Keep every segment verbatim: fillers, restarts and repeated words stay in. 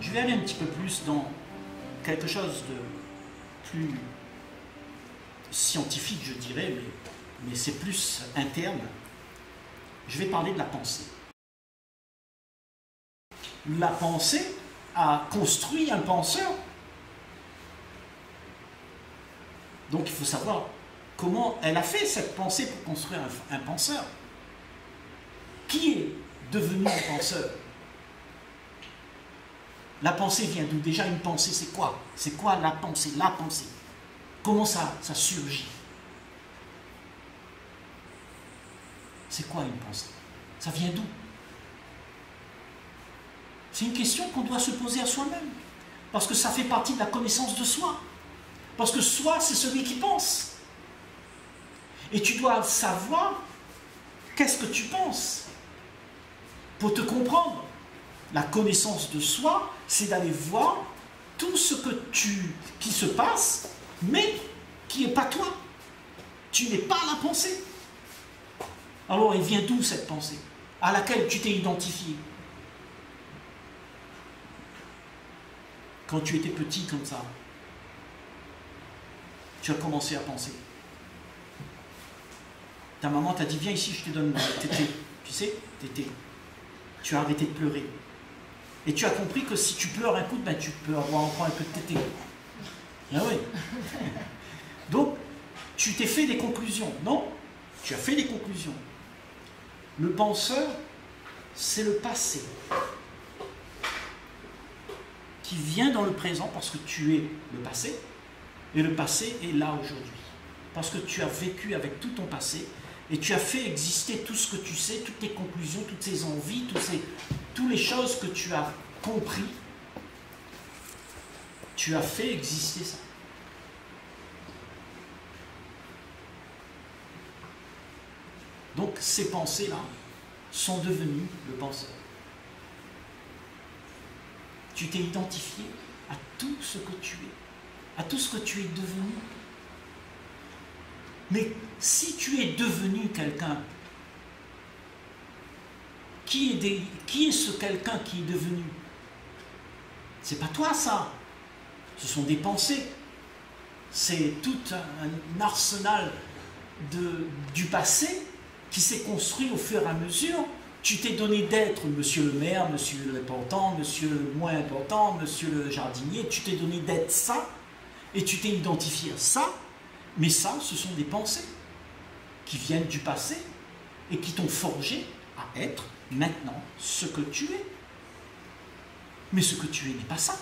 Je vais aller un petit peu plus dans quelque chose de plus scientifique, je dirais, mais, mais c'est plus interne. Je vais parler de la pensée. La pensée a construit un penseur. Donc il faut savoir comment elle a fait cette pensée pour construire un, un penseur. Qui est devenu un penseur? La pensée vient d'où? Déjà, une pensée, c'est quoi? C'est quoi la pensée? La pensée. Comment ça, ça surgit? C'est quoi une pensée? Ça vient d'où? C'est une question qu'on doit se poser à soi-même. Parce que ça fait partie de la connaissance de soi. Parce que soi, c'est celui qui pense. Et tu dois savoir qu'est-ce que tu penses. Pour te comprendre, la connaissance de soi, c'est d'aller voir tout ce que tu, qui se passe, mais qui n'est pas toi. Tu n'es pas la pensée. Alors, elle vient d'où cette pensée à laquelle tu t'es identifié? Quand tu étais petit comme ça, tu as commencé à penser. Ta maman t'a dit, viens ici, je te donne tété. Tu sais, tété. Tu as arrêté de pleurer. Et tu as compris que si tu pleures un coup, ben tu peux avoir encore un peu de tété. Ah oui. Donc, tu t'es fait des conclusions. Non, tu as fait des conclusions. Le penseur, c'est le passé qui vient dans le présent parce que tu es le passé, et le passé est là aujourd'hui. Parce que tu as vécu avec tout ton passé, et tu as fait exister tout ce que tu sais, toutes tes conclusions, toutes ces envies, toutes ces, toutes les choses que tu as compris, tu as fait exister ça. Donc ces pensées-là sont devenues le penseur. Tu t'es identifié à tout ce que tu es, à tout ce que tu es devenu. Mais si tu es devenu quelqu'un, qui est, des, qui est ce quelqu'un qui est devenu? C'est pas toi ça. Ce sont des pensées. C'est tout un arsenal de, du passé qui s'est construit au fur et à mesure. Tu t'es donné d'être monsieur le maire, monsieur l'important, monsieur le moins important, monsieur le jardinier. Tu t'es donné d'être ça et tu t'es identifié à ça. Mais ça, ce sont des pensées qui viennent du passé et qui t'ont forgé à être maintenant ce que tu es. Mais ce que tu es n'est pas ça.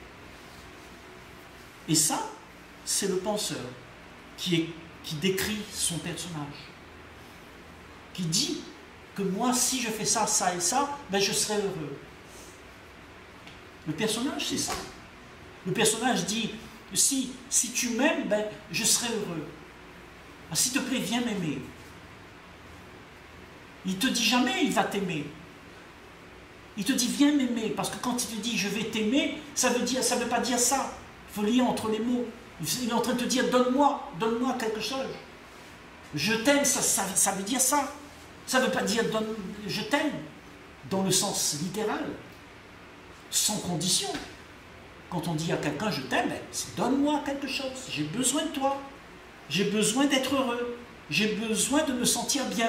Et ça, c'est le penseur qui, est, qui décrit son personnage. Qui dit que moi, si je fais ça, ça et ça, ben je serai heureux. Le personnage, c'est ça. Le personnage dit, si, si tu m'aimes, ben je serai heureux. Ah, s'il te plaît, viens m'aimer. Il ne te dit jamais, il va t'aimer. Il te dit, viens m'aimer, parce que quand il te dit, je vais t'aimer, ça veut dire, ça veut pas dire ça. Il faut lire entre les mots. Il est en train de te dire, donne-moi, donne-moi quelque chose. Je t'aime, ça, ça, ça veut dire ça. Ça ne veut pas dire, donne, je t'aime, dans le sens littéral, sans condition. Quand on dit à quelqu'un, je t'aime, c'est donne-moi quelque chose. J'ai besoin de toi. J'ai besoin d'être heureux. J'ai besoin de me sentir bien.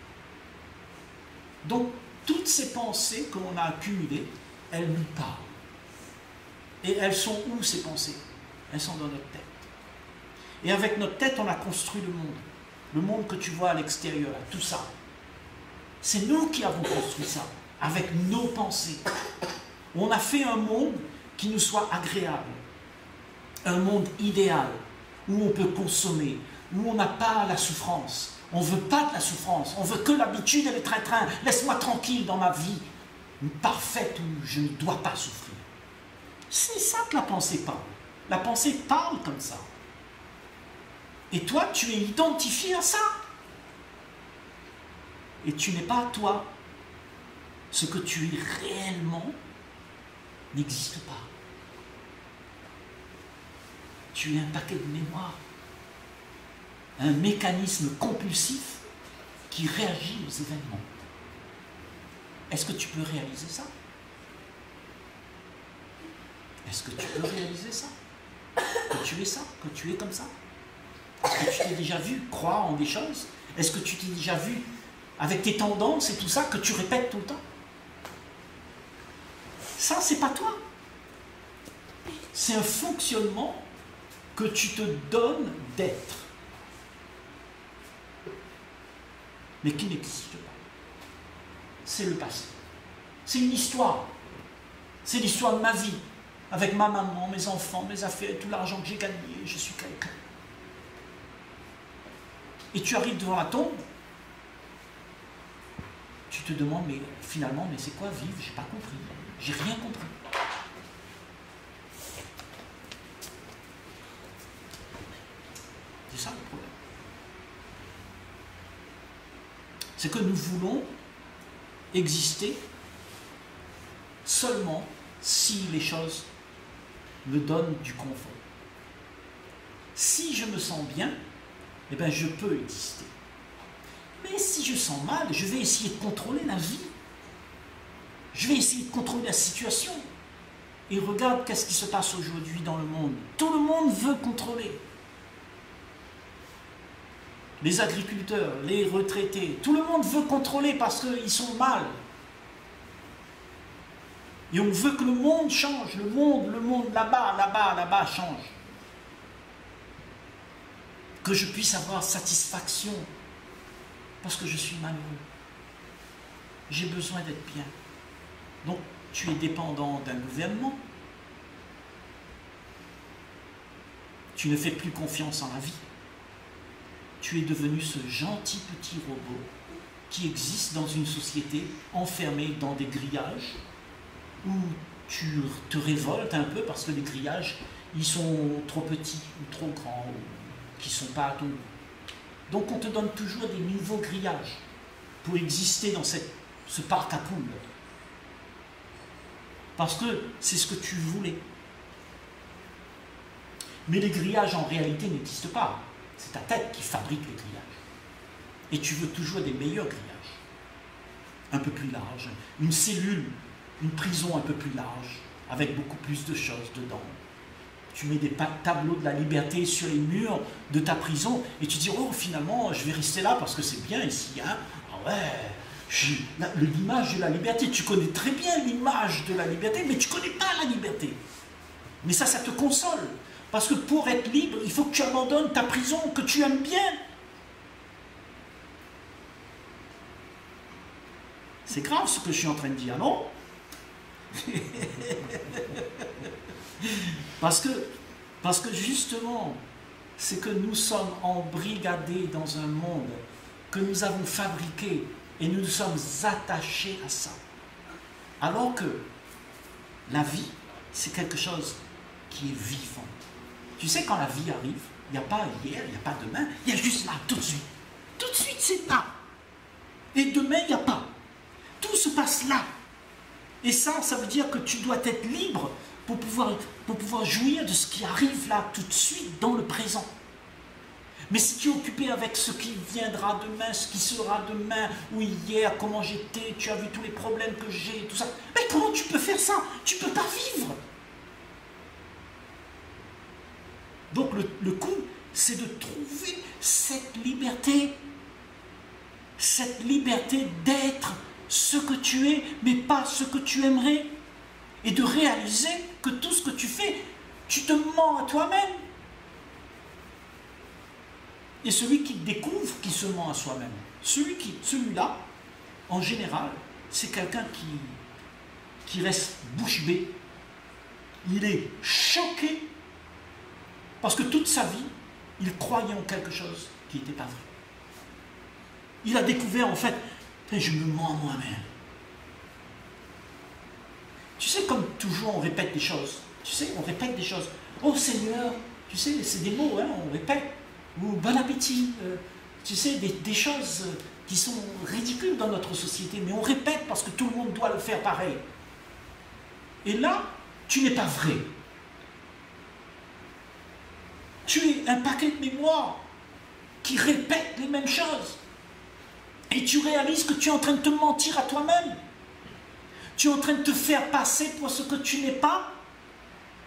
Donc, toutes ces pensées que l'on a accumulées, elles nous parlent. Et elles sont où, ces pensées? Elles sont dans notre tête. Et avec notre tête, on a construit le monde. Le monde que tu vois à l'extérieur, tout ça. C'est nous qui avons construit ça, avec nos pensées. On a fait un monde qui nous soit agréable. Un monde idéal, où on peut consommer, où on n'a pas la souffrance. On ne veut pas de la souffrance, on veut que l'habitude et le train-train. Laisse-moi tranquille dans ma vie parfaite où je ne dois pas souffrir. C'est ça que la pensée parle. La pensée parle comme ça. Et toi, tu es identifié à ça. Et tu n'es pas toi. Ce que tu es réellement n'existe pas. Tu es un paquet de mémoire. Un mécanisme compulsif qui réagit aux événements. Est-ce que tu peux réaliser ça? Est-ce que tu peux réaliser ça? Que tu es ça? Que tu es comme ça? Est-ce que tu t'es déjà vu croire en des choses? Est-ce que tu t'es déjà vu avec tes tendances et tout ça que tu répètes tout le temps? Ça, c'est pas toi. C'est un fonctionnement que tu te donnes d'être, mais qui n'existe pas. C'est le passé. C'est une histoire. C'est l'histoire de ma vie, avec ma maman, mes enfants, mes affaires, tout l'argent que j'ai gagné, je suis quelqu'un. Et tu arrives devant la tombe, tu te demandes, mais finalement, mais c'est quoi vivre? J'ai pas compris. J'ai rien compris. C'est ça le problème. C'est que nous voulons exister seulement si les choses me donnent du confort. Si je me sens bien, eh bien je peux exister. Mais si je sens mal, je vais essayer de contrôler la vie. Je vais essayer de contrôler la situation. Et regarde qu'est-ce qui se passe aujourd'hui dans le monde. Tout le monde veut contrôler. Les agriculteurs, les retraités, tout le monde veut contrôler parce qu'ils sont mal. Et on veut que le monde change, le monde, le monde là-bas, là-bas, là-bas change. Que je puisse avoir satisfaction parce que je suis malheureux. J'ai besoin d'être bien. Donc, tu es dépendant d'un gouvernement. Tu ne fais plus confiance en la vie. Tu es devenu ce gentil petit robot qui existe dans une société enfermée dans des grillages où tu te révoltes un peu parce que les grillages, ils sont trop petits ou trop grands ou qui ne sont pas à ton goût. Donc on te donne toujours des nouveaux grillages pour exister dans cette, ce parc à poules. Parce que c'est ce que tu voulais. Mais les grillages en réalité n'existent pas. C'est ta tête qui fabrique les grillages. Et tu veux toujours des meilleurs grillages. Un peu plus larges. Une cellule, une prison un peu plus large, avec beaucoup plus de choses dedans. Tu mets des tableaux de la liberté sur les murs de ta prison et tu dis, oh finalement, je vais rester là parce que c'est bien ici. Hein? Ah ouais, l'image de la liberté. Tu connais très bien l'image de la liberté, mais tu ne connais pas la liberté. Mais ça, ça te console. Parce que pour être libre, il faut que tu abandonnes ta prison que tu aimes bien. C'est grave ce que je suis en train de dire, non? parce, que, parce que justement, c'est que nous sommes embrigadés dans un monde que nous avons fabriqué et nous nous sommes attachés à ça. Alors que la vie, c'est quelque chose qui est vivant. Tu sais, quand la vie arrive, il n'y a pas hier, il n'y a pas demain, il y a juste là, tout de suite. Tout de suite, c'est là. Et demain, il n'y a pas. Tout se passe là. Et ça, ça veut dire que tu dois être libre pour pouvoir, pour pouvoir jouir de ce qui arrive là, tout de suite, dans le présent. Mais si tu es occupé avec ce qui viendra demain, ce qui sera demain, ou hier, comment j'étais, tu as vu tous les problèmes que j'ai, tout ça. Mais comment tu peux faire ça? Tu ne peux pas vivre. Donc le, le coup, c'est de trouver cette liberté, cette liberté d'être ce que tu es, mais pas ce que tu aimerais. Et de réaliser que tout ce que tu fais, tu te mens à toi-même. Et celui qui découvre, qui se ment à soi-même, celui qui, celui-là, en général, c'est quelqu'un qui, qui reste bouche bée. Il est choqué parce que toute sa vie, il croyait en quelque chose qui n'était pas vrai. Il a découvert en fait, je me mens à moi-même. Tu sais, comme toujours, on répète des choses. Tu sais, on répète des choses. Oh Seigneur, tu sais, c'est des mots, hein, on répète. Ou bon appétit. Euh, tu sais, des, des choses qui sont ridicules dans notre société, mais on répète parce que tout le monde doit le faire pareil. Et là, tu n'es pas vrai. Tu es un paquet de mémoires qui répètent les mêmes choses. Et tu réalises que tu es en train de te mentir à toi-même. Tu es en train de te faire passer pour ce que tu n'es pas.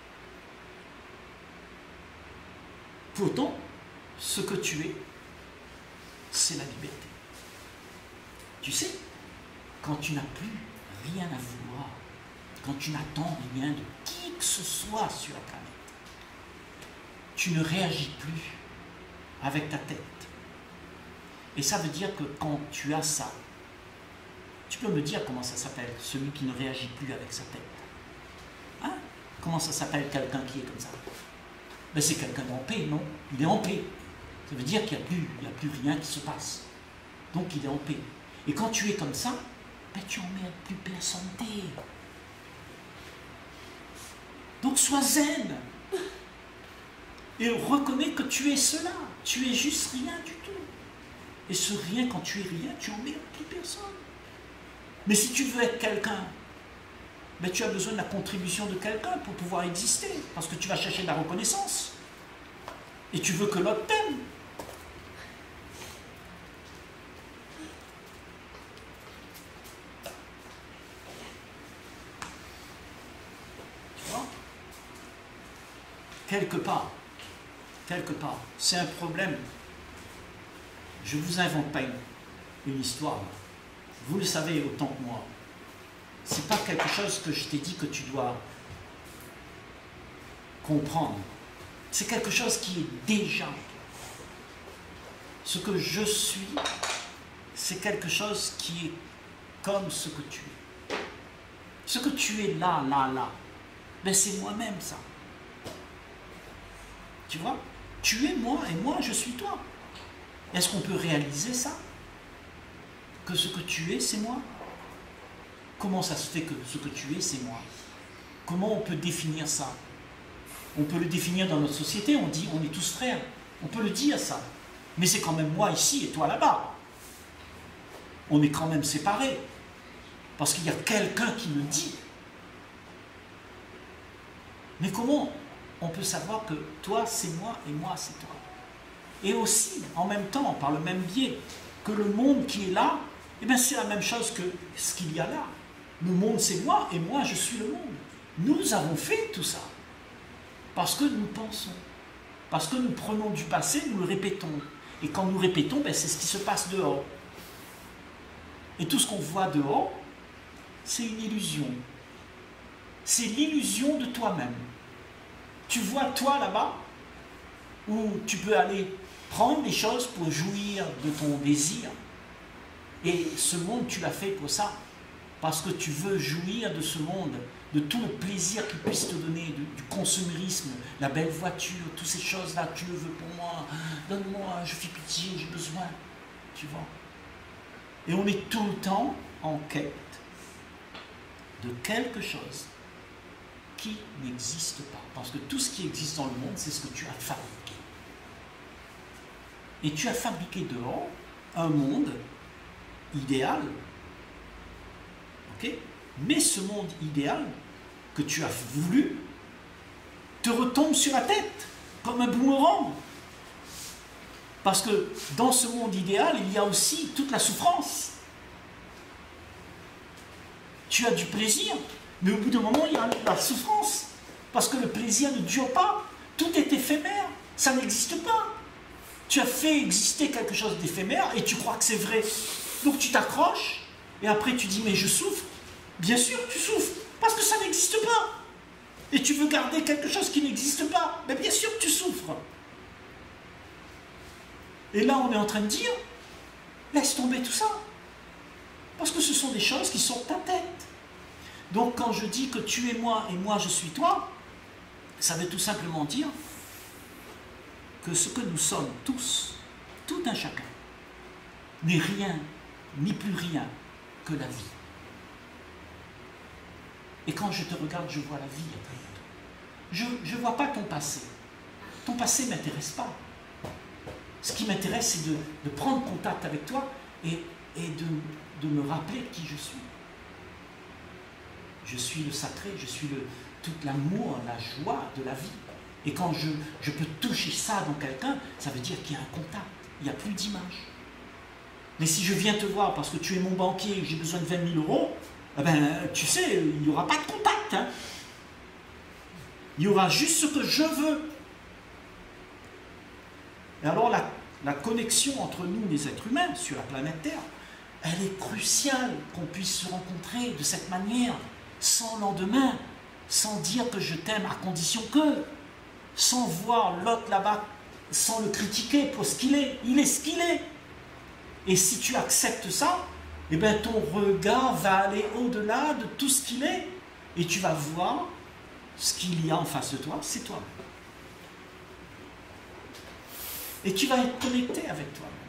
Pourtant, ce que tu es, c'est la liberté. Tu sais, quand tu n'as plus rien à vouloir, quand tu n'attends rien de qui que ce soit sur la planète, tu ne réagis plus avec ta tête. Et ça veut dire que quand tu as ça, tu peux me dire comment ça s'appelle, celui qui ne réagit plus avec sa tête. Hein? Comment ça s'appelle quelqu'un qui est comme ça? Ben c'est quelqu'un en paix, non? Il est en paix. Ça veut dire qu'il n'y a plus, il n'y a plus rien qui se passe. Donc il est en paix. Et quand tu es comme ça, ben tu n'emmerdes plus personne. Donc sois zen. Et reconnais que tu es cela. Tu es juste rien du tout. Et ce rien, quand tu es rien, tu n'emmerdes plus personne. Mais si tu veux être quelqu'un, ben tu as besoin de la contribution de quelqu'un pour pouvoir exister. Parce que tu vas chercher de la reconnaissance. Et tu veux que l'autre t'aime. Tu vois? Quelque part, quelque part, c'est un problème. Je ne vous invente pas une, une histoire. Vous le savez autant que moi. Ce n'est pas quelque chose que je t'ai dit que tu dois comprendre. C'est quelque chose qui est déjà. Ce que je suis, c'est quelque chose qui est comme ce que tu es. Ce que tu es là, là, là, ben c'est moi-même ça. Tu vois? Tu es moi et moi je suis toi. Est-ce qu'on peut réaliser ça? Que ce que tu es, c'est moi? Comment ça se fait que ce que tu es, c'est moi? Comment on peut définir ça? On peut le définir dans notre société, on dit on est tous frères. On peut le dire ça. Mais c'est quand même moi ici et toi là-bas. On est quand même séparés. Parce qu'il y a quelqu'un qui me dit. Mais comment on peut savoir que toi c'est moi et moi c'est toi? Et aussi, en même temps, par le même biais, que le monde qui est là, eh bien c'est la même chose que ce qu'il y a là. Le monde c'est moi et moi je suis le monde. Nous avons fait tout ça. Parce que nous pensons. Parce que nous prenons du passé, nous le répétons. Et quand nous répétons, ben c'est ce qui se passe dehors. Et tout ce qu'on voit dehors, c'est une illusion. C'est l'illusion de toi-même. Tu vois toi là-bas, où tu peux aller prendre des choses pour jouir de ton désir. Et ce monde, tu l'as fait pour ça. Parce que tu veux jouir de ce monde, de tout le plaisir qu'il puisse te donner, du, du consumérisme, la belle voiture, toutes ces choses-là, tu le veux pour moi, donne-moi, je fais pitié, j'ai besoin, tu vois. Et on est tout le temps en quête de quelque chose qui n'existe pas. Parce que tout ce qui existe dans le monde, c'est ce que tu as fabriqué. Et tu as fabriqué dehors un monde idéal. Okay? Mais ce monde idéal que tu as voulu te retombe sur la tête comme un boomerang. Parce que dans ce monde idéal, il y a aussi toute la souffrance. Tu as du plaisir, mais au bout d'un moment, il y a la souffrance. Parce que le plaisir ne dure pas. Tout est éphémère. Ça n'existe pas. Tu as fait exister quelque chose d'éphémère et tu crois que c'est vrai. Donc tu t'accroches et après tu dis mais je souffre. Bien sûr tu souffres parce que ça n'existe pas. Et tu veux garder quelque chose qui n'existe pas. Mais bien sûr que tu souffres. Et là on est en train de dire laisse tomber tout ça. Parce que ce sont des choses qui sortent de ta tête. Donc quand je dis que tu es moi et moi je suis toi, ça veut tout simplement dire que ce que nous sommes tous, tout un chacun, n'est rien, ni plus rien que la vie. Et quand je te regarde, je vois la vie à travers toi. Je ne vois pas ton passé. Ton passé ne m'intéresse pas. Ce qui m'intéresse, c'est de, de prendre contact avec toi et, et de, de me rappeler qui je suis. Je suis le sacré, je suis le, tout l'amour, la joie de la vie. Et quand je, je peux toucher ça dans quelqu'un, ça veut dire qu'il y a un contact, il n'y a plus d'image. Mais si je viens te voir parce que tu es mon banquier et que j'ai besoin de vingt mille euros, eh ben, tu sais, il n'y aura pas de contact. Hein. Il y aura juste ce que je veux. Et alors la, la connexion entre nous, les êtres humains, sur la planète Terre, elle est cruciale qu'on puisse se rencontrer de cette manière, sans lendemain, sans dire que je t'aime à condition que, sans voir l'autre là-bas, sans le critiquer pour ce qu'il est. Il est ce qu'il est. Et si tu acceptes ça, eh bien ton regard va aller au-delà de tout ce qu'il est, et tu vas voir ce qu'il y a en face de toi, c'est toi. Et tu vas être connecté avec toi-même.